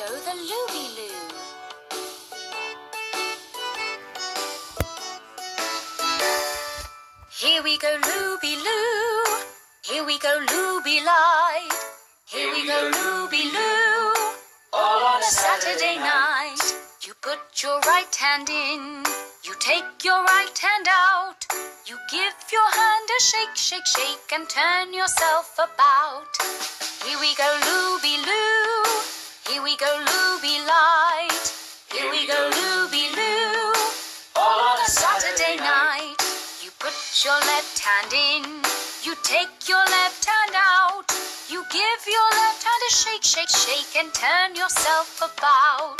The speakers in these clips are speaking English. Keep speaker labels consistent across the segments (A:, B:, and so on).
A: go the looby-loo. Here we go looby-loo. Here we go looby-light. Here we go looby-loo. All on a Saturday night. You put your right hand in. You take your right hand out. You give your hand a shake, shake, shake, and turn yourself about. Here we go looby-loo. Here we go looby-light. Here we go looby-loo. All on a Saturday night. You put your left hand in. You take your left hand out. You give your left hand a shake, shake, shake, and turn yourself about.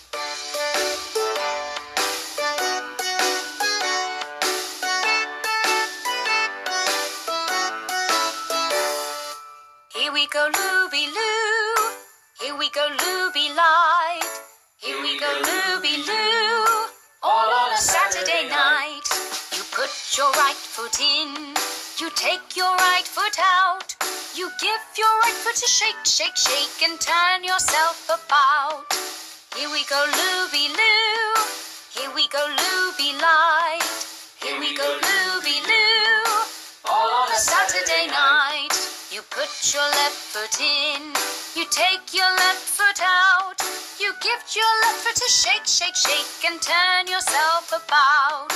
A: Here we go looby-loo. Here we go looby-light. Here we go looby-loo. All on a Saturday night. You put your right foot in. You take your right foot out. You give your right foot a shake, shake, shake, and turn yourself about. Here we go looby-loo. Here we go looby-light. Here we go looby-loo. All on a Saturday night. You put your left foot in. You take your left foot out. You give your left foot a shake, shake, shake, and turn yourself about.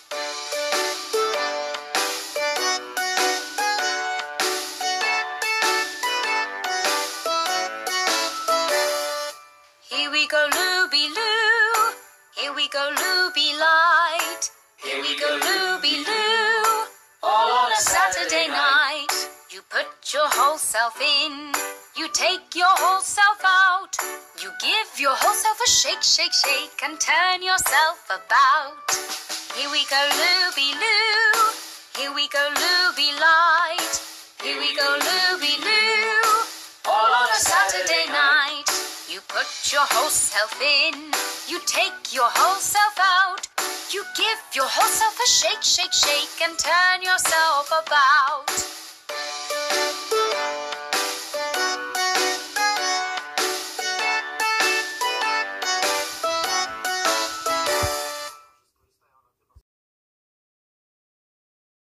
A: Here we go looby-loo. Here we go looby-light. Here we go looby-loo. All on a Saturday night. You put your whole self in. You take your whole self out. You give your whole self a shake, shake, shake, and turn yourself about. Here we go looby-loo. Here we go looby-light. Here we go looby-loo. All on a Saturday night. You put your whole self in. You take your whole self out. You give your whole self a shake, shake, shake, and turn yourself about.